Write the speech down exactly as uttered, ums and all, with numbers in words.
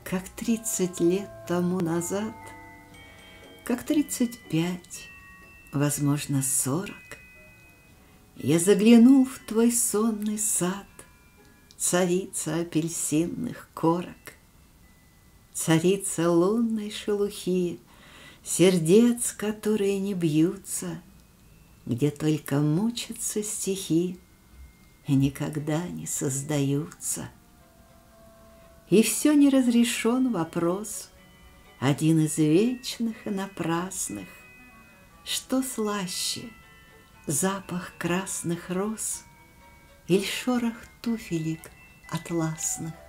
Как тридцать лет тому назад, как тридцать пять, возможно, сорок, я заглянул в твой сонный сад, царица апельсинных корок, царица лунной шелухи, сердец, которые не бьются, где только мучатся стихи и никогда не создаются. И все не разрешен вопрос, один из вечных и напрасных: что слаще, запах красных роз или шорох туфелек атласных?